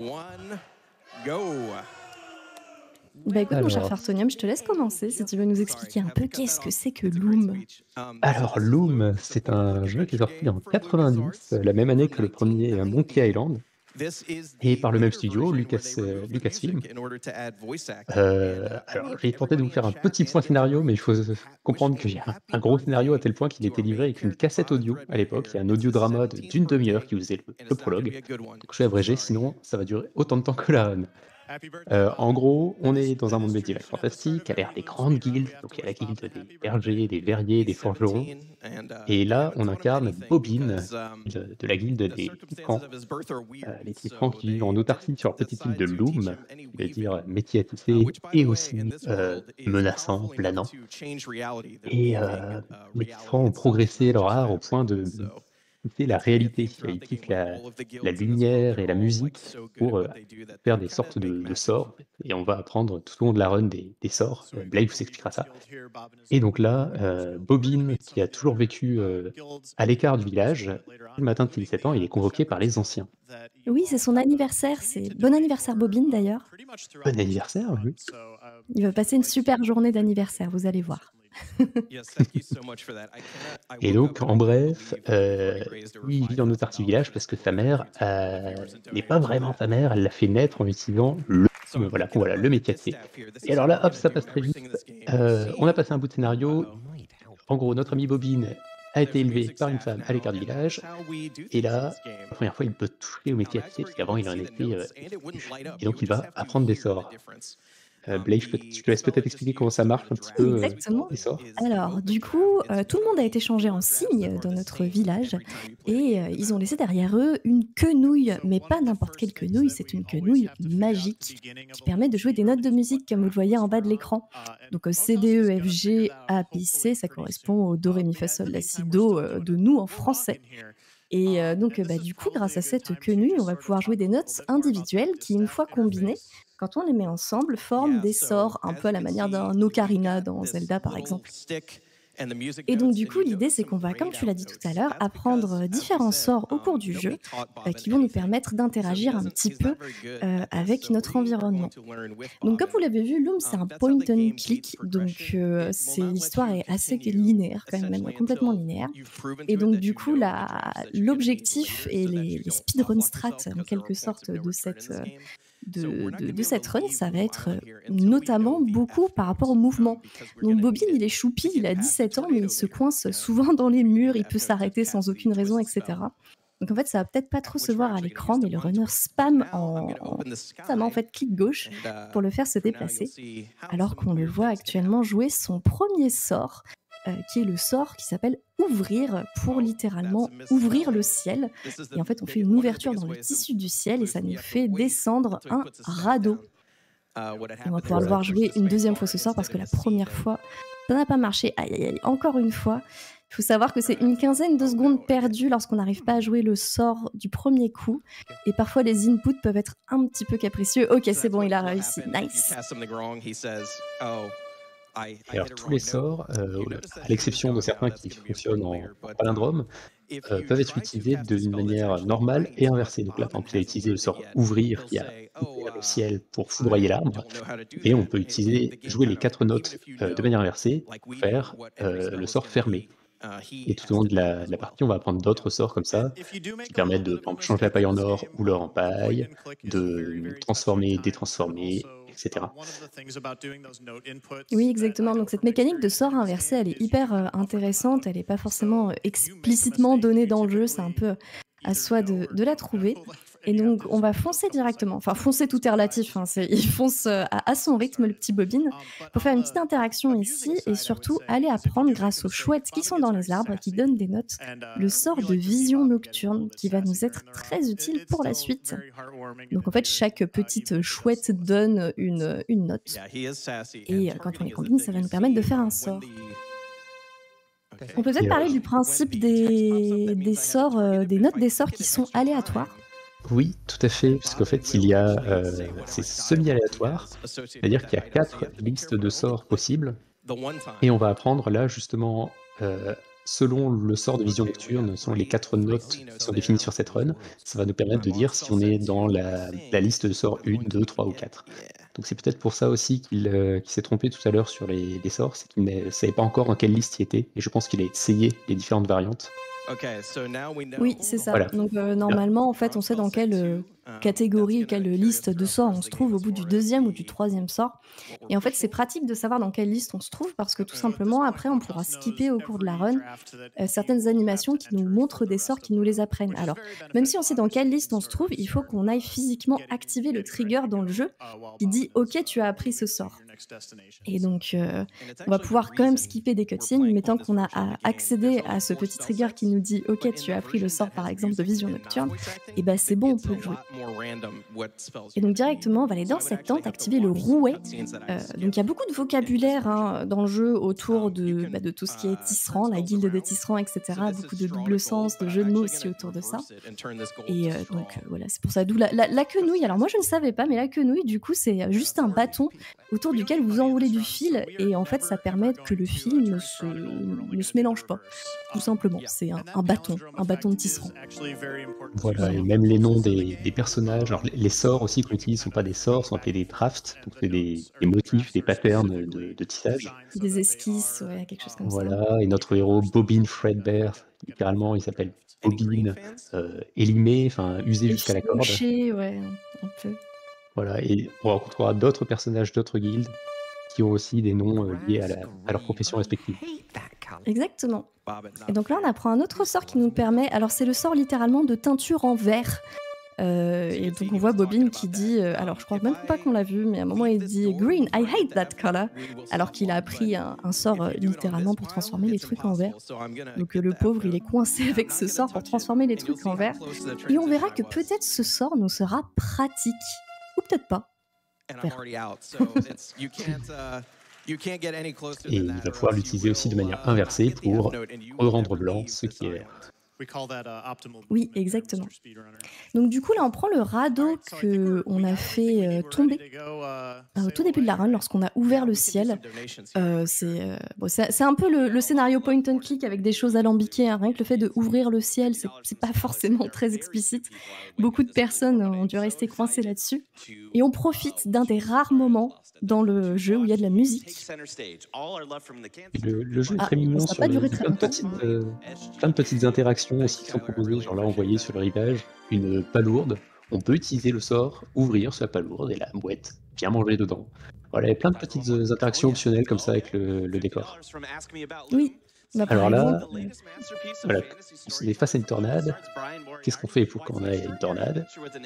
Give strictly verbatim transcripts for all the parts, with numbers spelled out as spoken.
One, go. Bah écoute, mon cher Alors, Fartonium, je te laisse commencer si tu veux nous expliquer un peu qu'est-ce que c'est que Loom. alors Loom, c'est un jeu qui est sorti en quatre-vingt-dix, euh, la même année que le premier euh, Monkey Island, et par le même studio, Lucas, euh, Lucasfilm. Euh, alors, j'ai tenté de vous faire un petit point scénario, mais il faut euh, comprendre qu'il y a un, un gros scénario à tel point qu'il était livré avec une cassette audio à l'époque. Il y a un audiodrama de- d'une demi-heure qui vous faisait le, le prologue. Donc je vais abréger, sinon ça va durer autant de temps que la run. Euh, en gros, on est dans un monde médiéval fantastique, à l'ère des grandes guildes, donc il y a la guilde des bergers, des verriers, des forgerons, et là on incarne Bobine, de, de la guilde des Titans, euh, les Titans qui vivent en autarcie sur la petite île de Loom, qui veut dire métier à tisser, et aussi euh, menaçant, planant. Et euh, les Titans ont progressé leur art au point de tisser la réalité. Ils tissent la, la lumière et la musique pour euh, faire des sortes de, de sorts, en fait. Et on va apprendre tout au long de la run des, des sorts. Euh, Blake vous expliquera ça. Et donc là, euh, Bobine, qui a toujours vécu euh, à l'écart du village, le matin de ses dix-sept ans, il est convoqué par les anciens. Oui, c'est son anniversaire, c'est bon anniversaire Bobine d'ailleurs. Bon anniversaire, oui. Il va passer une super journée d'anniversaire, vous allez voir. Et donc, en bref, euh, il vit en autarcie village parce que sa mère euh, n'est pas vraiment sa mère, elle l'a fait naître en utilisant le, voilà, voilà, le métier. Et alors là, hop, ça passe très vite. Euh, on a passé un bout de scénario. En gros, notre ami Bobine a été élevé par une femme à l'écart du village. Et là, la première fois, il peut toucher au métier à tisser, parce qu'avant, il en était euh, exclu. Et donc, il va apprendre des sorts. Euh, Blake, je, peux- je te laisse peut-être expliquer comment ça marche un petit peu, euh, Exactement. les sorts. Alors, du coup, euh, tout le monde a été changé en cygne dans notre village et euh, ils ont laissé derrière eux une quenouille, mais pas n'importe quelle quenouille, c'est une quenouille magique qui permet de jouer des notes de musique comme vous le voyez en bas de l'écran. Donc euh, C, D, E, F, G, A, B, C, ça correspond au Do, Ré, Mi, Fa, Sol, La, Si, Do euh, de nous en français. Et euh, donc, euh, bah, du coup, grâce à cette quenouille, on va pouvoir jouer des notes individuelles qui, une fois combinées, quand on les met ensemble, forment des sorts un peu à la manière d'un ocarina dans Zelda, par exemple. Et donc, du coup, l'idée, c'est qu'on va, comme tu l'as dit tout à l'heure, apprendre différents sorts au cours du jeu euh, qui vont nous permettre d'interagir un petit peu euh, avec notre environnement. Donc, comme vous l'avez vu, Loom, c'est un point and click, donc euh, c'est- l'histoire est assez linéaire, quand même, même complètement linéaire. Et donc, du coup, la- l'objectif et les, les speedrun strats, en quelque sorte, de cette, euh, de, de- de cette run, ça va être euh, notamment beaucoup par rapport au mouvement. Donc, Bobine, il est choupi, il a dix-sept ans, mais il se coince souvent dans les murs, il peut s'arrêter sans aucune raison, et cetera. Donc, en fait, ça va peut-être pas trop se voir à l'écran, mais le runner spam en, en, notamment, en fait, clic gauche pour le faire se déplacer, alors qu'on le voit actuellement jouer son premier sort, euh, qui est le sort qui s'appelle ouvrir, pour littéralement ouvrir le ciel. Et en fait, on fait une ouverture dans le tissu du ciel et ça nous fait descendre un radeau. Et on va pouvoir le voir jouer une deuxième fois ce sort parce que la première fois, ça n'a pas marché. Aïe, aïe, aïe, encore une fois. Il faut savoir que c'est une quinzaine de secondes perdues lorsqu'on n'arrive pas à jouer le sort du premier coup. Et parfois, les inputs peuvent être un petit peu capricieux. Ok, c'est bon, il a réussi. Nice. Et alors, tous les sorts, euh, à l'exception de certains qui fonctionnent en, en palindrome, euh, peuvent être utilisés d'une manière normale et inversée. Donc là, par exemple, il a utilisé le sort ouvrir qui a ouvert le ciel pour foudroyer l'arbre, et on peut utiliser, jouer les quatre notes euh, de manière inversée pour faire euh, le sort fermé. Et tout au long de la, de la partie, on va apprendre d'autres sorts comme ça, qui permettent de, par exemple, changer la paille en or ou l'or en paille, de transformer, détransformer, et cetera. Oui, exactement. Donc cette mécanique de sort inversé, elle est hyper euh, intéressante. Elle n'est pas forcément euh, explicitement donnée dans le jeu. C'est un peu à soi de, de la trouver. Et donc on va foncer directement. Enfin, foncer, tout est relatif, hein. C'est- il fonce euh, à, à son rythme, le petit Bobine, pour faire une petite interaction ici et surtout aller apprendre grâce aux chouettes qui sont dans les arbres, qui donnent des notes, le sort de vision nocturne qui va nous être très utile pour la suite. Donc en fait, chaque petite chouette donne une, une note. Et euh, quand on les combine, ça va nous permettre de faire un sort. On peut peut-être Et parler alors, du principe des, des sorts, euh, des notes des sorts qui sont aléatoires. oui, tout à fait, parce qu'en fait, il y a, euh, c'est semi-aléatoire, c'est-à-dire qu'il y a quatre listes de sorts possibles, et on va apprendre là justement euh, selon le sort de vision nocturne, selon les quatre notes qui sont définies sur cette run, ça va nous permettre de dire si on est dans la la liste de sorts un, deux, trois ou quatre. Donc c'est peut-être pour ça aussi qu'il, heu, qu'il s'est trompé tout à l'heure sur les les sorts, c'est qu'il ne savait pas encore dans quelle liste il était et je pense qu'il a essayé les différentes variantes. Oui, c'est ça. Voilà. Donc euh, normalement, en fait, on sait dans quelle euh, catégorie, quelle liste de sorts on se trouve au bout du deuxième ou du troisième sort. Et en fait, c'est pratique de savoir dans quelle liste on se trouve parce que tout simplement, après, on pourra skipper au cours de la run euh, certaines animations qui nous montrent des sorts qui nous les apprennent. Alors, même si on sait dans quelle liste on se trouve, il faut qu'on aille physiquement activer le trigger dans le jeu qui dit OK, tu as appris ce sort. Et donc, euh, on va pouvoir quand même skipper des cutscenes, mais tant qu'on a à accédé à ce petit trigger qui nous dit OK, tu as appris le sort par exemple de vision nocturne, et ben c'est bon, on peut le jouer. Et donc directement, on va aller dans cette tente, activer le rouet. Euh, donc il y a beaucoup de vocabulaire hein, dans le jeu autour de, bah, de tout ce qui est tisserand, la guilde des tisserands, et cetera. Beaucoup de double sens, de jeux de mots aussi autour de ça. Et euh, donc euh, voilà, c'est pour ça. D'où la, la, la quenouille. Alors moi je ne savais pas, mais la quenouille, du coup, c'est juste un bâton autour duquel vous enroulez du fil et en fait ça permet que le fil ne se, ne se mélange pas. Tout simplement, c'est un, un bâton, un bâton de tisserand. Voilà, et même les noms des des personnages, alors les les sorts aussi qu'on utilise sont pas des sorts, sont appelés des drafts, donc c'est des des motifs, des patterns de de tissage. Des esquisses, ouais, quelque chose comme ça. Voilà, et notre héros Bobbin Fredbear, littéralement il s'appelle Bobbin, heu, élimé, enfin usé jusqu'à la corde. Effiloché, ouais, un peu. Voilà, et on rencontrera d'autres personnages d'autres guildes qui ont aussi des noms, heu, liés à la à leur profession respective. Exactement. Et donc là, on apprend un autre sort qui nous permet. Alors, c'est le sort littéralement de teinture en vert. Euh, et donc, on voit Bobbin qui dit. euh, alors, je crois même pas qu'on l'a vu, mais à un moment, il dit Green, I hate that color. Alors qu'il a appris un, un sort euh, littéralement pour transformer les trucs en vert. Donc, euh, le pauvre, il est coincé avec ce sort pour transformer les trucs en vert. Et on verra que peut-être ce sort nous sera pratique. Ou peut-être pas. On verra. Et il va pouvoir l'utiliser aussi de manière inversée pour rendre blanc ce qui est vert. Oui, exactement. Donc du coup, là, on prend le radeau qu'on a fait euh, tomber euh, au tout début de la run, lorsqu'on a ouvert le ciel. Euh, c'est euh, bon, c'est- c'est un peu le, le scénario point and click avec des choses alambiquées. Hein. Rien que le fait d'ouvrir le ciel, c'est c'est pas forcément très explicite. Beaucoup de personnes ont dû rester coincées là-dessus. Et on profite d'un des rares moments dans le jeu où il y a de la musique. Le, le jeu est Ah, très mignon ça a sur pas le, duré il y a très plein de longtemps. petites, euh, plein de petites interactions aussi qui sont proposées. Genre là, on voyait sur le rivage une palourde. On peut utiliser le sort, ouvrir sur la palourde et la mouette vient manger dedans. Voilà, il y a plein de petites euh, interactions optionnelles comme ça avec le, le décor. Oui. Bah, par Alors là, exemple, euh, voilà, on est face à une tornade. Qu'est-ce qu'on fait pour qu'on ait une tornade?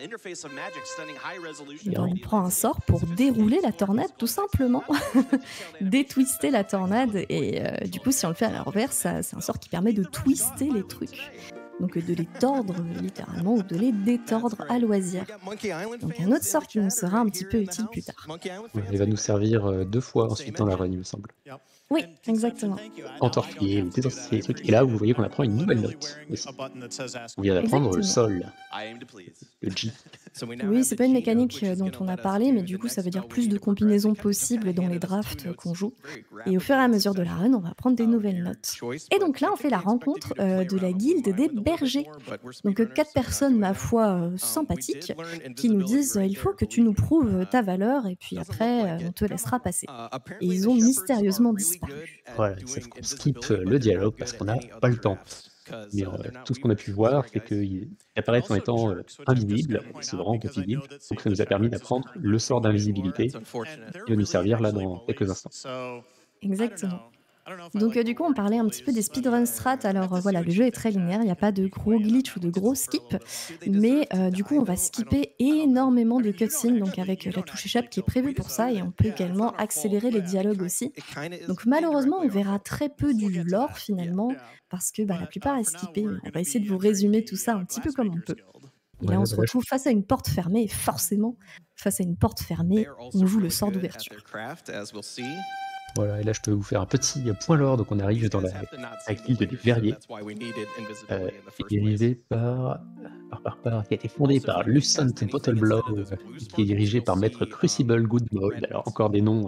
eh ben, on prend un sort pour dérouler la tornade, tout simplement. Détwister la tornade. Et euh, du coup, si on le fait à l'envers, ça- c'est un sort qui permet de twister les trucs. Donc euh, de les tordre euh, littéralement ou de les détordre à loisir. Donc un autre sort qui nous sera un petit peu utile plus tard. Ouais, il va nous servir euh, deux fois ensuite dans la run, il me semble. Oui, exactement. Entortiller ou désentortiller les trucs. Et là, vous voyez qu'on apprend une nouvelle note aussi. On vient d'apprendre le Exactement. sol, le G. Oui, c'est pas une mécanique euh, dont on a parlé, mais du coup, ça veut dire plus de combinaisons possibles dans les drafts euh, qu'on joue. Et au fur et à mesure de la run, on va apprendre des nouvelles notes. Et donc là, on fait la rencontre euh, de la guilde des bergers. Donc euh, quatre personnes, ma foi, euh, sympathiques, qui nous disent euh, il faut que tu nous prouves ta valeur, et puis après, euh, on te laissera passer. Et ils ont mystérieusement disparu. Voilà, ils savent qu'on skip euh, le dialogue parce qu'on n'a pas le temps. Mais euh, tout ce qu'on a pu voir, c'est qu'il apparaît en étant euh, invisible, il se rend invisible, donc ça nous a permis d'apprendre le sort d'invisibilité qui va nous servir là dans quelques instants. Exactement. Donc euh, du coup, on parlait un petit peu des speedrun strats. Alors euh, voilà, le jeu est très linéaire, il n'y a pas de gros glitch ou de gros skip, mais euh, du coup, on va skipper énormément de cutscenes, donc avec euh, la touche échappe qui est prévue pour ça, et on peut également accélérer les dialogues aussi. Donc malheureusement, on verra très peu du lore finalement, parce que bah, la plupart est skippé. Mais on va essayer de vous résumer tout ça un petit peu comme on peut. Et là, Ouais, on se voilà, je- retrouve face à une porte fermée, et forcément, face à une porte fermée, on joue le sort d'ouverture. Voilà, et là je peux vous faire un petit point lore, donc on arrive dans la, la guilde des verriers, euh, qui est dirigée par, par, par, par- qui a été fondée par Lucent Bottleblow, euh, qui est dirigée par Maître Crucible Goodmold. Alors encore des noms euh,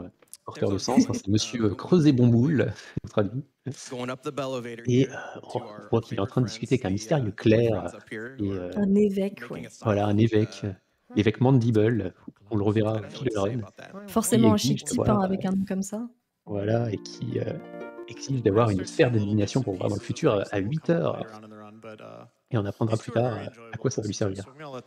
porteur de sens, hein, c'est Monsieur euh, Creuset-Bomboule, traduit. Et euh, on on voit qu'il est en train de discuter avec un mystérieux clerc et euh, Un évêque, ouais. voilà, un évêque, euh, l'évêque Mandible, on le reverra au fil de la run, qui Forcément un chic exige type, hein, d'avoir, euh, avec un nom comme ça. voilà, et qui euh, exige d'avoir une sphère de divination pour voir dans le futur à à huit heures. Et on apprendra plus tard euh, à quoi ça va lui servir.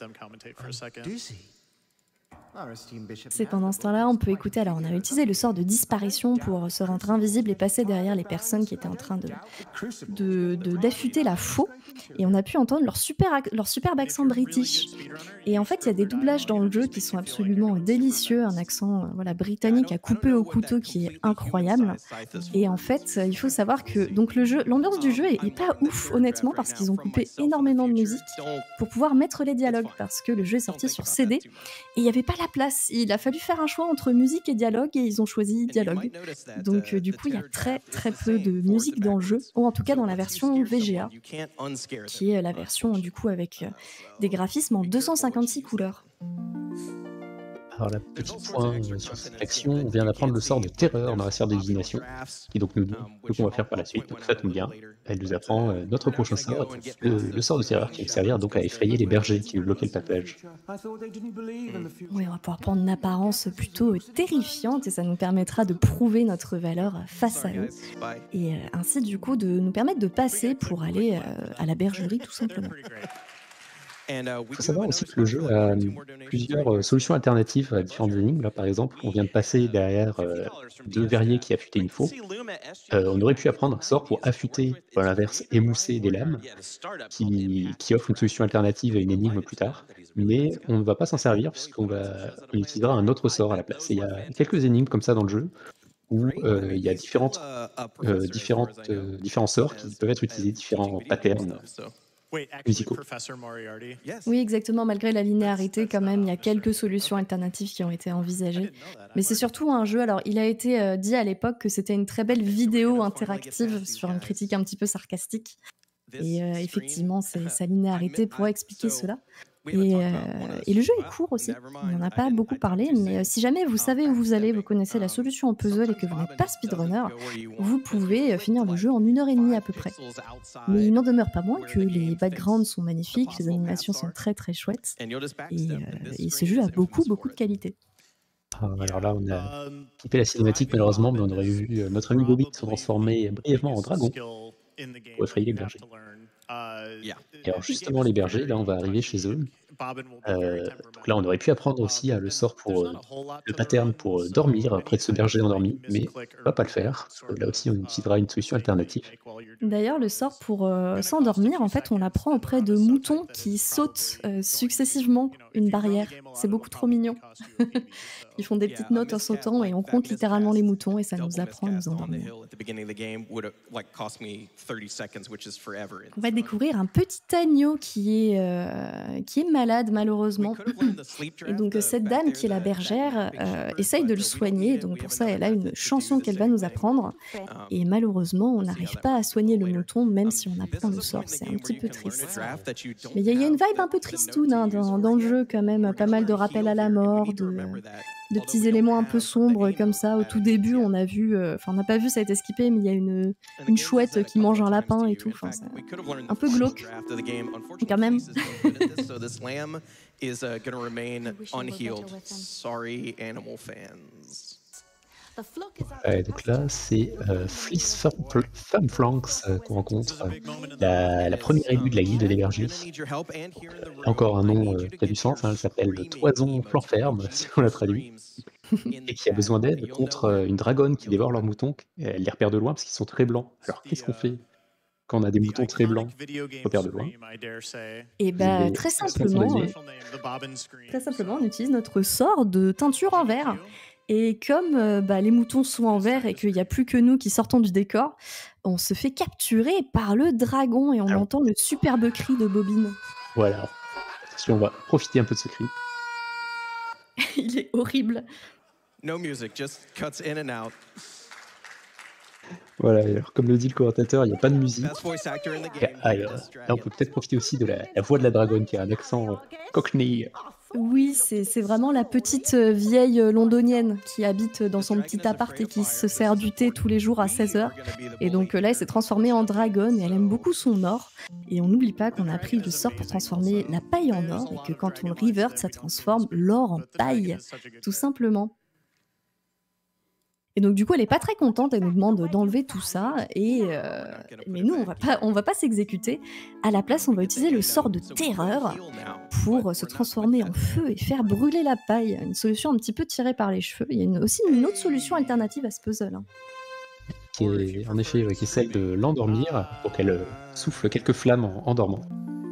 C'est pendant ce temps-là, on peut écouter. Alors, on a utilisé le sort de disparition pour se rendre invisible et passer derrière les personnes qui étaient en train de de- de- d'affûter la faux. Et on a pu entendre leur, super, ac- leur superbe accent british. Et en fait, il y a des doublages dans le jeu qui sont absolument délicieux. Un accent euh, voilà, britannique à couper au couteau qui est incroyable. Et en fait, euh, il faut savoir que donc le jeu, l'ambiance du jeu est, est pas ouf, honnêtement, parce qu'ils ont coupé énormément de musique pour pouvoir mettre les dialogues. Parce que le jeu est sorti sur C D et il n'y avait pas la place. Il a fallu faire un choix entre musique et dialogue et ils ont choisi dialogue. Donc, euh, du coup, il y a très très peu de musique dans le jeu, ou en tout cas dans la version V G A, qui est la version du coup avec euh, des graphismes en deux cent cinquante-six couleurs. Alors, la petite point euh, sur cette action, on vient d'apprendre le sort de terreur dans la sphère de divination, qui donc nous dit ce qu'on va faire par la suite, donc ça tombe bien. Elle nous apprend euh, notre prochain sort, le, le sort de terreur qui va servir donc à effrayer les bergers qui nous bloquaient le passage. Oui, on va pouvoir prendre une apparence plutôt euh, terrifiante et ça nous permettra de prouver notre valeur face à eux. Et euh, ainsi, du coup, de nous permettre de passer pour aller euh, à la bergerie, tout simplement. Il faut savoir aussi que le jeu a euh, plusieurs euh, solutions alternatives à différentes énigmes. Là, par exemple, on vient de passer derrière euh, deux verriers qui affûtaient une faux. Euh, on aurait pu apprendre un sort pour affûter, ou à l'inverse, émousser des lames, qui, qui offre une solution alternative à une énigme plus tard. Mais on ne va pas s'en servir puisqu'on va, on utilisera un autre sort à la place. Et il y a quelques énigmes comme ça dans le jeu où euh, il y a différentes, euh, différentes, euh, différents sorts qui peuvent être utilisés, différents patterns musicaux. Oui, exactement. Malgré la linéarité, quand même, il y a quelques solutions alternatives qui ont été envisagées. Mais c'est surtout un jeu. Alors, il a été euh, dit à l'époque que c'était une très belle vidéo interactive sur une critique un petit peu sarcastique. Et euh, effectivement, c'est- sa linéarité pourrait expliquer cela. Et, euh, et le jeu est court aussi. On n'en a pas beaucoup parlé, mais euh, si jamais vous savez où vous allez, vous connaissez la solution au puzzle et que vous n'êtes pas speedrunner, vous pouvez euh, finir le jeu en une heure et demie à peu près. Mais il n'en demeure pas moins que les backgrounds sont magnifiques, les animations sont très très chouettes, et, euh, et ce jeu a beaucoup beaucoup de qualité. Ah, alors là, on a quitté la cinématique malheureusement, mais on aurait vu euh, notre ami Bobby se transformer brièvement en dragon pour effrayer les bergers. Et alors justement, les bergers, là, on va arriver chez eux. Euh, donc là, on aurait pu apprendre aussi à le sort pour euh, le pattern pour euh, dormir près de ce berger endormi, mais on va pas le faire. Parce que là aussi, on utilisera une solution alternative. D'ailleurs, le sort pour euh, s'endormir, en fait, on l'apprend auprès de moutons qui sautent euh, successivement une barrière. C'est beaucoup trop mignon. Ils font des petites notes en sautant et on compte littéralement les moutons et ça nous apprend à nous endormir. On va découvrir un petit agneau qui est, euh, qui est malade malheureusement. Et donc euh, cette dame qui est la bergère euh, essaye de le soigner. Donc pour ça, elle a une chanson qu'elle va nous apprendre. Et malheureusement, on n'arrive pas à soigner le mouton même si on apprend le sort. C'est un petit peu triste. Mais il y, a- il y a une vibe un peu tristoune hein, dans, dans le jeu quand même. Pas mal de rappels à la mort, de, de petits éléments un peu sombres comme ça. Au tout début, on a vu, euh, enfin on n'a pas vu, ça a été skippé, mais il y a une, une chouette qui mange un lapin et tout. Enfin, c'est un peu glauque quand même. Ouais, donc là, c'est euh, Fleece Fum- Fumflanks euh, qu'on rencontre, euh, la, la première élue de la guilde des bergers. Encore un nom euh, qui a du sens, hein, elle s'appelle Toison Flanferme, si on la traduit, et qui a besoin d'aide contre euh, une dragonne qui dévore leurs moutons. Elle les repère de loin parce qu'ils sont très blancs. Alors qu'est-ce qu'on fait quand on a des moutons très blancs? On repère de loin. Et bah Les- très sans simplement, condamner. très simplement, on utilise notre sort de teinture en verre. Et comme euh, bah, les moutons sont en verre et qu'il n'y a plus que nous qui sortons du décor, on se fait capturer par le dragon et on Alors. entend le superbe cri de Bobine. Voilà. Attention, on va profiter un peu de ce cri. Il est horrible. No music, just cuts in and out. Voilà, et alors comme le dit le commentateur, il n'y a pas de musique. Best voice actor in the Et, game. ah, et, euh, là, on peut peut-être profiter aussi de la, la voix de la dragonne qui a un accent euh, cockney Oui, c'est c'est vraiment la petite, heu, vieille, heu, londonienne qui habite dans son petit appart et qui se sert du thé tous les jours à seize heures et donc, heu, là, elle s'est transformée en dragonne et elle aime beaucoup son or et on n'oublie pas qu'on a appris le sort pour transformer la paille en or et que quand on le revert, ça transforme l'or en paille, tout simplement. Et donc du coup, elle est pas très contente, elle nous demande d'enlever tout ça et heu, mais nous, on va pas on va pas s'exécuter. À la place, on va utiliser le sort de terreur pour se transformer en feu et faire brûler la paille. Une solution un petit peu tirée par les cheveux. Il y a une aussi une autre solution alternative à ce puzzle, hein. Qui est en effet, ouais, qui est celle de l'endormir pour qu'elle, heu, souffle quelques flammes en en dormant.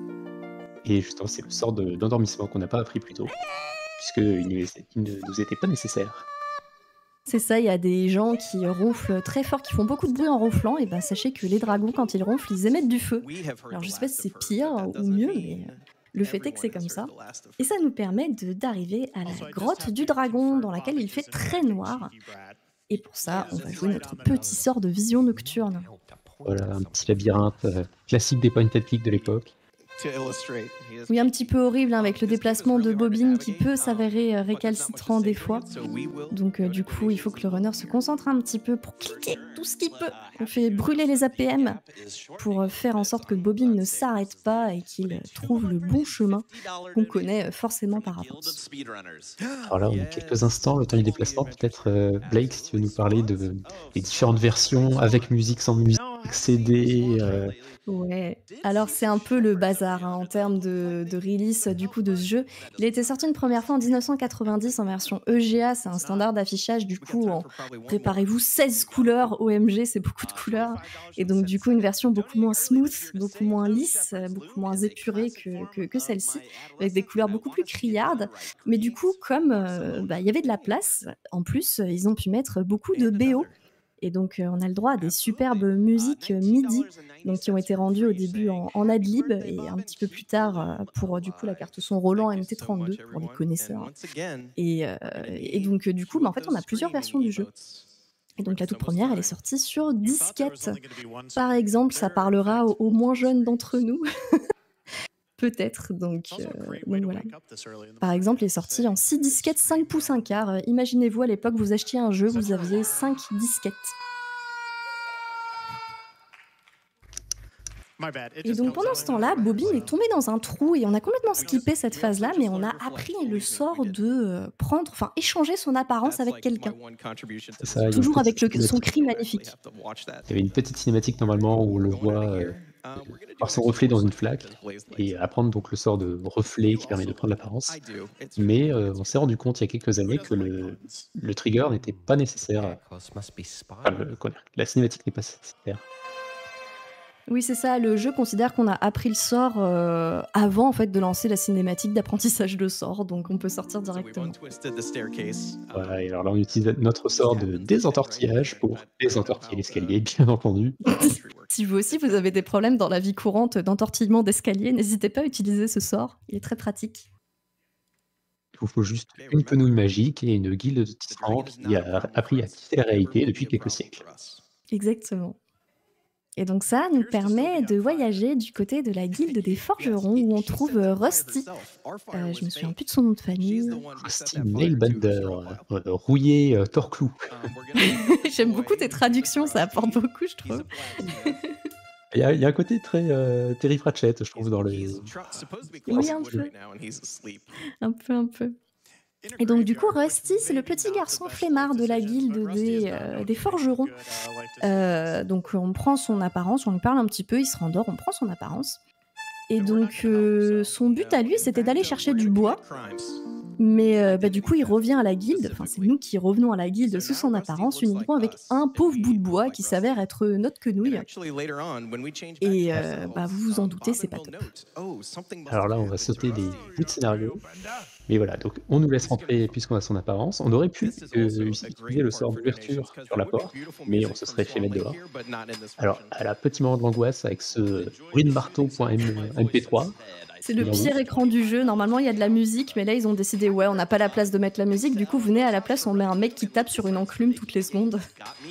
Et justement, c'est le sort de d'endormissement qu'on n'a pas appris plus tôt, puisqu'il ne il ne nous était pas nécessaire. C'est ça, il y a des gens qui ronflent très fort, qui font beaucoup de bruit en ronflant et bah, sachez que les dragons, quand ils ronflent, ils émettent du feu. Alors je sais pas si c'est pire ou mieux, mais heu, le fait est que c'est comme ça et ça nous permet de d'arriver à la grotte du dragon dans laquelle il fait très noir et pour ça, on va jouer notre petit sort de vision nocturne. Voilà, un petit labyrinthe, heu, classique des point and click de l'époque. Oui, un petit peu horrible, hein, avec le déplacement de Bobine qui peut s'avérer, heu, récalcitrant des fois. Donc heu, du coup, il faut que le runner se concentre un petit peu pour cliquer tout ce qu'il peut. On fait brûler les A P M pour, heu, faire en sorte que Bobine ne s'arrête pas et qu'il, heu, trouve le bon chemin qu'on connaît, heu, forcément par avance. Alors là, on a quelques instants, le temps du déplacement, peut-être, heu, Blake, si tu veux nous parler de des différentes versions avec musique, sans musique, C D, heu Ouais, alors c'est un peu le bazar, hein, en termes de de release, heu, du coup, de ce jeu. Il a été sorti une première fois en mille neuf cent quatre-vingt-dix en version E G A, c'est un standard d'affichage, du coup, en préparez-vous seize couleurs, O M G, c'est beaucoup de couleurs et donc du coup, une version beaucoup moins smooth, beaucoup moins lisse, heu, beaucoup moins épurée que que que celle-ci, avec des couleurs beaucoup plus criardes. Mais du coup, comme, heu, bah, il y avait de la place, en plus, heu, ils ont pu mettre beaucoup de B O et donc, heu, on a le droit à des superbes musiques, heu, MIDI, donc qui ont été rendues au début en en ad lib et un petit peu plus tard, heu, pour, heu, du coup, la carte son Roland M T trente-deux pour les connaisseurs et heu et donc, heu, du coup, bah, en fait, on a plusieurs versions du jeu et donc la toute première, elle est sortie sur disquette. Par exemple, ça parlera aux aux moins jeunes d'entre nous, peut-être, donc heu, donc voilà. Par exemple, il est sorti en six disquettes cinq pouces un quart. Heu, imaginez-vous à l'époque, vous achetiez un jeu, vous aviez cinq disquettes. Et donc pendant ce temps-là, Bobine est tombée dans un trou et on a complètement skippé cette phase-là, mais on a appris le sort de, heu, prendre enfin échanger son apparence avec quelqu'un. C'est ça, il y a une Toujours petite avec le son cinématique. cri magnifique. Il y avait une petite cinématique normalement où on le voit, heu, voir son reflet dans une flaque et apprendre donc le sort de reflet qui permet de prendre l'apparence. Mais, heu, on s'est rendu compte il y a quelques années que le le trigger n'était pas nécessaire, enfin le comment dire? La cinématique n'est pas nécessaire. Oui, c'est ça, le jeu considère qu'on a appris le sort, heu, avant en fait de lancer la cinématique d'apprentissage de sort, donc on peut sortir directement. Voilà et alors là on utilise notre sort de désentortillage pour désentortiller l'escalier, bien entendu. Si vous aussi vous avez des problèmes dans la vie courante d'entortillement d'escalier, n'hésitez pas à utiliser ce sort, il est très pratique. Il vous faut juste une quenouille magique et une guilde de tisserands qui a appris à tisser la réalité depuis quelques siècles. Exactement. Et donc ça nous permet de voyager du côté de la guilde des forgerons où on trouve, heu, Rusty. Heu, je me souviens plus de son nom de famille. Rusty Nailbender, heu, rouillé, heu, torclou. J'aime beaucoup tes traductions, ça apporte beaucoup, je trouve. Il y a il y a un côté très, heu, Terry Pratchett, je trouve, dans les dans Oui, ce un jeu. peu. Un peu, un peu. Et donc du coup, Rusty, c'est le petit garçon flemmard de la guilde des, heu, des forgerons. Heu, donc on prend son apparence, on lui parle un petit peu, il se rendort, on prend son apparence et donc heu, son but à lui, c'était d'aller chercher du bois. Mais heu, bah, du coup, il revient à la guilde, enfin, c'est nous qui revenons à la guilde sous son apparence, uniquement avec un pauvre bout de bois qui s'avère être notre quenouille et heu, bah, vous vous en doutez, c'est pas top. Alors là, on va sauter des bouts de scénario, mais voilà, donc on nous laisse rentrer puisqu'on a son apparence. On aurait pu, heu, utiliser le sort d'ouverture sur la porte, mais on se serait fait mettre dehors. Alors, à la petit moment de l'angoisse avec ce bruit de marteau.m M P trois, C'est le souvenons-nous. pire écran du jeu. Normalement, il y a de la musique, mais là, ils ont décidé: «Ouais, on n'a pas la place de mettre la musique, du coup, venez à la place, on met un mec qui tape sur une enclume toutes les secondes».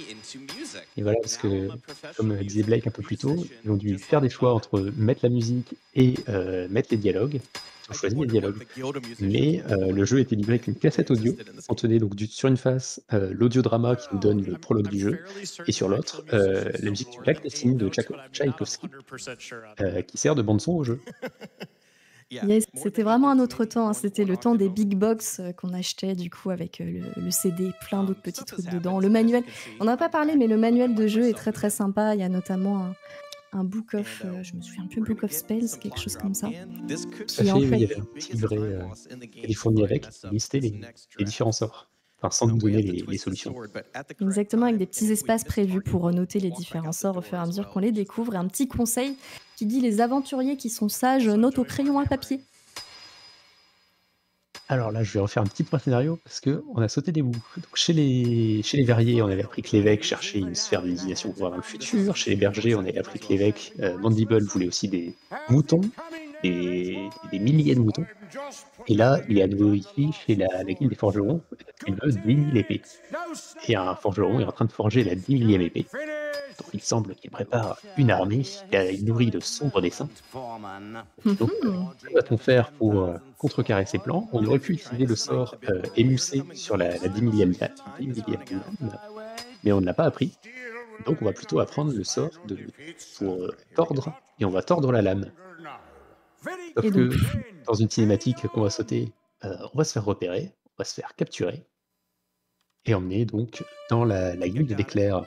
Et voilà, parce que, comme, heu, disait Blake un peu plus tôt, ils ont dû faire des choix entre mettre la musique et heu, mettre les dialogues. ont choisi les dialogues. Mais euh, le jeu était livré avec une cassette audio. On tenait donc du, sur une face euh, l'audiodrama qui nous donne le prologue du jeu, et sur l'autre, euh, la musique du lac des signes de Tchaïko- Tchaïkovski, euh, qui sert de bande-son au jeu. Yes, c'était vraiment un autre temps, hein. C'était le temps des big box euh, qu'on achetait du coup avec euh, le, le C D, plein d'autres petits trucs dedans. Le manuel, on n'a pas parlé, mais le manuel de jeu est très très sympa. Il y a notamment un, un book of, euh, je me souviens plus, book of spells, quelque chose comme ça, Tout à qui en fait, oui, il y fait, avait un petit livret euh, qui était fourni avec, qui listait les, les différents sorts, enfin sans nous donner les, les solutions. exactement, avec des petits espaces prévus pour noter les différents sorts au fur et à mesure qu'on les découvre. Et un petit conseil qui dit les aventuriers qui sont sages notent au crayon à papier. Alors là, je vais refaire un petit point scénario parce que on a sauté des bouts. Donc chez les, chez les verriers, on avait appris que l'évêque cherchait une sphère de divination pour voir dans le futur. Chez les bergers, on avait appris que l'évêque euh, Mandible voulait aussi des moutons, des, des milliers de moutons. Et là, il est à nouveau ici, chez la, la guilde des forgerons, il veut dix mille épées. Et un forgeron est en train de forger la dix millième épée. Donc il semble qu'il prépare une armée, il nourrit de sombres desseins. Donc, que va-t-on faire pour euh, contrecarrer ces plans? On aurait pu utiliser le sort euh, émoussé sur la, la dix millième lame, dix millième lame, mais on ne l'a pas appris. Donc on va plutôt apprendre le sort de, pour euh, tordre, et on va tordre la lame. Sauf Et donc, que dans une cinématique qu'on va sauter, euh, on va se faire repérer, on va se faire capturer, et emmener donc dans la, la guilde d'éclairs.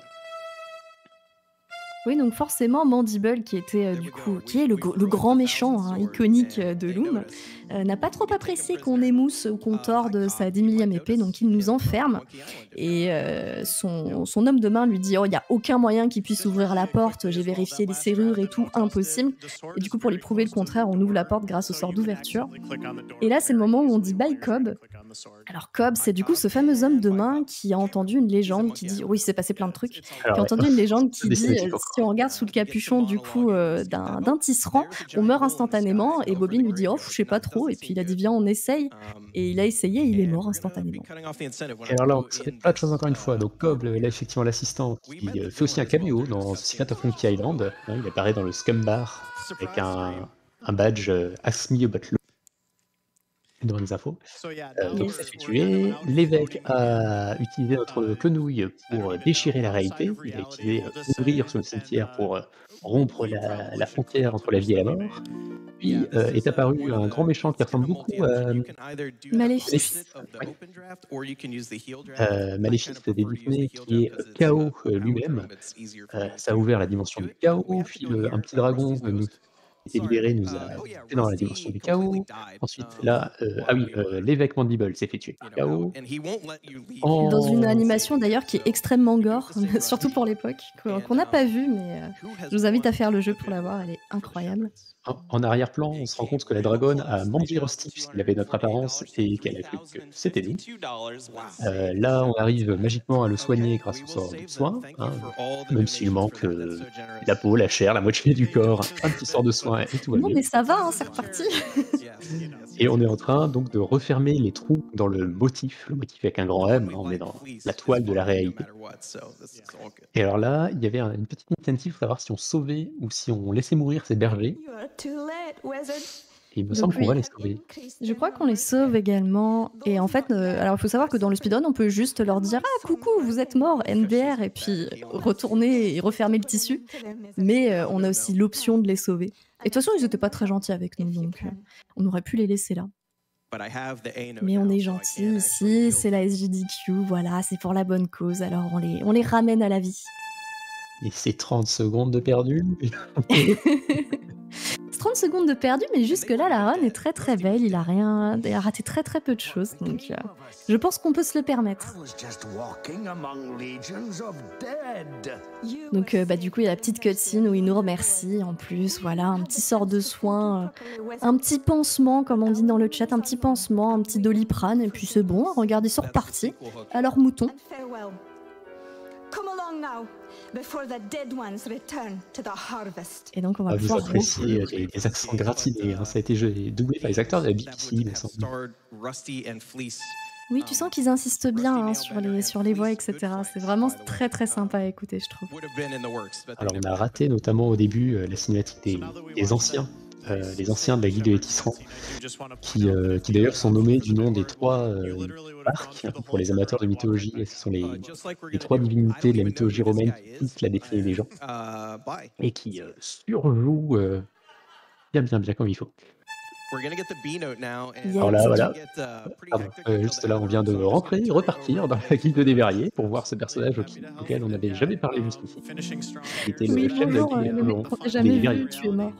oui, donc forcément, Mandible, qui était euh, du coup, qui est le, gr- le grand méchant hein, iconique euh, de Loom, euh, n'a pas trop apprécié qu'on émousse ou qu'on torde sa dix millième épée, donc il nous enferme. Et euh, son, son homme de main lui dit: oh, il n'y a aucun moyen qu'il puisse ouvrir la porte, j'ai vérifié les serrures et tout, impossible. Et du coup, pour lui prouver le contraire, on ouvre la porte grâce au sort d'ouverture. Et là, c'est le moment où on dit bye Cobb. Alors Cobb, c'est du coup ce fameux homme de main qui a entendu une légende qui dit, oui, il s'est passé plein de trucs, qui Alors, a ouais, entendu une légende qui des dit, cinématiques euh, encore. si on regarde sous le capuchon du coup euh, d'un d'un tisserand, on meurt instantanément. Et Bobby lui dit, oh, je sais pas trop. Et puis il a dit, viens, on essaye. Et il a essayé, il est mort instantanément. Et alors là, on se fait plein de choses encore une fois. Donc Cobb, là, effectivement, l'assistant, qui euh, fait aussi un caméo dans The Secret of Monkey Island. Hein, il apparaît dans le Scum Bar avec un, un badge euh, Ask Me About Love dans les infos. Euh, donc Yes. ça fait tuer. L'évêque a utilisé notre quenouille pour euh, déchirer la réalité. Il a utilisé euh, ouvrir sur le cimetière pour euh, rompre la, la frontière entre la vie et la mort. Puis euh, est apparu un grand méchant qui ressemble beaucoup à Maléfice. oui. Euh, Maléfice des Disney, qui est euh, Chaos euh, lui-même. Euh, ça a ouvert la dimension du chaos, puis le- un petit dragon euh, nous était libéré, nous a fait dans la dimension du chaos. Ensuite, là, euh, ah oui, euh, l'évêque Mandible s'est fait tuer par chaos. Dans une En, animation d'ailleurs qui est extrêmement gore, surtout pour l'époque, qu'on qu'on n'a pas vue, mais euh, je vous invite à faire le jeu pour la voir, elle est incroyable. en- en arrière-plan, on se rend compte que la dragonne a mangé Rusty puisqu'il avait notre apparence et qu'elle a cru que c'était nous. Euh, là, on arrive magiquement à le soigner grâce au sort de soin, hein, même s'il manque euh, la peau, la chair, la moitié du corps, un petit sort de soin et tout va Non, bien. mais ça va, hein, c'est reparti. Et on est en train donc de refermer les trous dans le motif, le motif avec un grand M, hein, on est dans la toile de la réalité. Et alors là, il y avait un- une petite initiative pour savoir si on sauvait ou si on laissait mourir ces bergers. Et il me Donc semble qu'on oui. va les sauver. Je crois qu'on les sauve également. Et en fait, euh, alors il faut savoir que dans le speedrun, on peut juste leur dire: ah, coucou, vous êtes mort, N D R, et puis retourner et refermer le tissu. Mais euh, on a aussi l'option de les sauver. Et de toute façon, ils n'étaient pas très gentils avec nous, donc euh, on aurait pu les laisser là. Mais on est gentils ici, c'est la S G D Q, voilà, c'est pour la bonne cause, alors on les, on les ramène à la vie. Et c'est trente secondes de perdu. C'est trente secondes de perdu, mais jusque-là, la run est très très belle, il a, rien, il a raté très très peu de choses, donc euh, je pense qu'on peut se le permettre. Donc euh, bah, du coup, il y a la petite cutscene où il nous remercie, en plus, voilà, un petit sort de soin, euh, un petit pansement, comme on dit dans le chat, un petit pansement, un petit doliprane, et puis c'est bon, regardez, ils sont repartis. Alors mouton. Et donc on va Ah, vous pouvoir appréciez les, les accents gratinés, hein, ça a été joué- doublé par les acteurs de la B B C, il me semble. Oui, tu sens qu'ils insistent bien hein, sur, les, sur les voix, et cetera. C'est vraiment très très sympa à écouter, je trouve. Alors on a raté notamment au début euh, la cinématique des, des anciens euh, les anciens de la Guilde des Tisserands, qui, euh, qui d'ailleurs sont nommés du nom des trois euh, arcs. Pour les amateurs de mythologie, ce sont les, les trois divinités de la mythologie romaine qui quittent la destinée des gens et qui euh, surjouent euh, bien, bien, bien comme il faut. Alors là, voilà, pardon, euh, juste là, on vient de rentrer, repartir dans la Guilde des Verriers pour voir ce personnage auquel, auquel on n'avait jamais parlé jusqu'ici. Qui était Oui, le chef de la bonjour, euh, Guilde le des mec qu'on n'a jamais des vu, Verriers. tu es mort.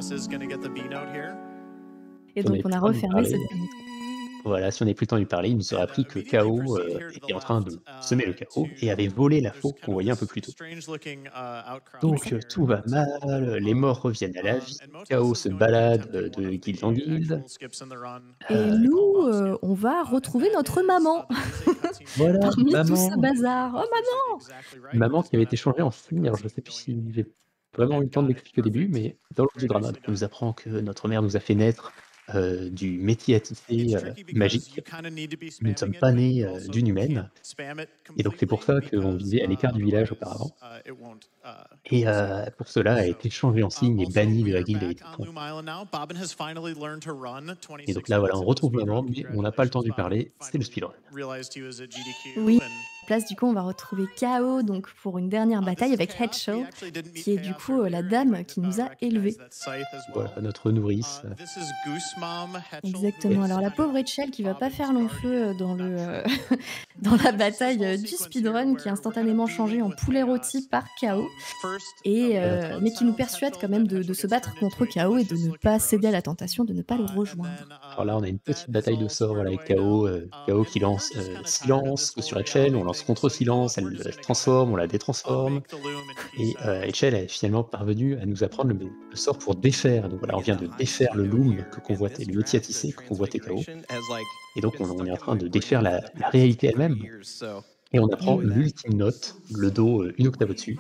Et Si on donc avait on plus a le temps de lui refermé parler, cette fenêtre. Voilà, si on n'avait plus le temps de lui parler, il nous aurait appris que Chaos euh, était en train de semer le chaos et avait volé la faux qu'on voyait un peu plus tôt. Donc euh, tout va mal, les morts reviennent à la vie, Chaos se balade euh, de guilde en guilde. Et Euh, nous, euh, on va retrouver notre maman voilà, parmi tout ce maman, bazar. Oh maman! maman qui avait été changée en fille. Alors je ne sais plus si j'ai vraiment eu le temps de l'expliquer au début, mais dans le drama, on nous apprend que notre mère nous a fait naître euh, du métier à tisser euh, magique. Nous ne sommes pas nés euh, d'une humaine. Et donc c'est pour ça qu'on vivait à l'écart du village auparavant. Et euh, pour cela, elle a été changée en cygne et bannie de la guilde des Titans. Et donc là, voilà, on retrouve maman, mais on n'a pas le temps de lui parler, c'est le speedrun. Oui, à la place du coup, on va retrouver Chaos donc pour une dernière bataille avec Headshaw, qui est du coup euh, la dame qui nous a élevés. Voilà, notre nourrice. Exactement. Alors la pauvre Rachel qui va pas faire long feu euh, dans le euh, dans la bataille euh, du speedrun, qui est instantanément changée en poulet rôti par Chaos, et euh, mais qui nous persuade quand même de, de se battre contre Chaos et de ne pas céder à la tentation de ne pas le rejoindre. Alors là, on a une petite bataille de sorts voilà, avec Chaos, euh, Chaos qui lance euh, Silence sur Rachel, on lance contre Silence, elle se transforme, on la détransforme, et euh, Rachel est finalement parvenue à nous apprendre le, le sort pour défaire. Donc voilà, on vient de défaire le loom que convoitait, le métier à tisser que convoitait Chaos, et donc on, on est en train de défaire la, la réalité elle-même, et on apprend Et oui. l'ultime note, le Do euh, une octave au-dessus.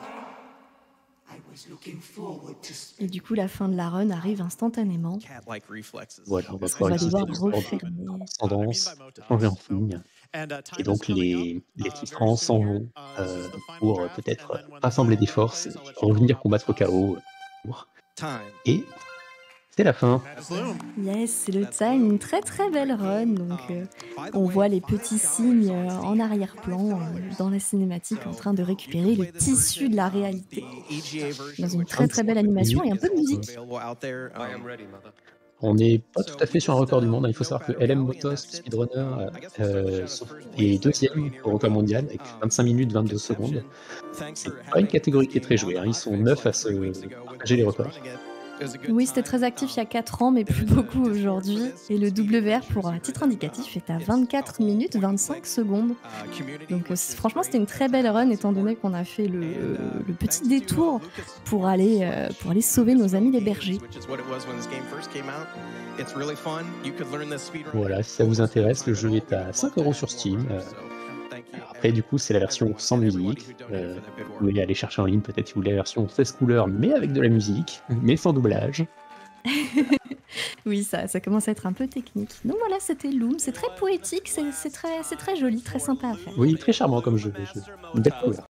Et du coup, la fin de la run arrive instantanément. Voilà, on va On pouvoir va utiliser devoir le sort de refermer. transcendance, changer en signe, et donc les, les Titans s'en vont euh, pour euh, peut-être euh, rassembler des forces et revenir combattre Chaos. euh, Et c'est la fin. Yes, c'est le time, une très très belle run. Donc, euh, on voit les petits signes euh, en arrière-plan euh, dans la cinématique en train de récupérer le tissu de la réalité dans une très très belle animation et un peu de musique. On n'est pas tout à fait sur un record du monde, hein. Il faut savoir que L M Motos, speedrunner, euh, est deuxième au record mondial avec vingt-cinq minutes vingt-deux secondes. C'est pas une catégorie qui est très jouée, hein. Ils sont neuf à se partager les records. Oui, c'était très actif il y a quatre ans, mais plus beaucoup aujourd'hui. Et le W R, pour un titre indicatif, est à vingt-quatre minutes vingt-cinq secondes. Donc euh, franchement, c'était une très belle run, étant donné qu'on a fait le, le petit détour pour aller, euh, pour aller sauver nos amis les bergers. Voilà, si ça vous intéresse, le jeu est à cinq euros sur Steam. Euh, Après, du coup, c'est la version sans musique. Euh, vous pouvez aller chercher en ligne, peut-être si vous voulez la version seize couleurs, mais avec de la musique, mais sans doublage. Oui, ça, ça commence à être un peu technique. Donc voilà, c'était Loom. C'est très poétique, c'est c'est très, c'est très joli, très sympa à faire. Oui, très charmant comme jeu. jeu. Une belle couleur.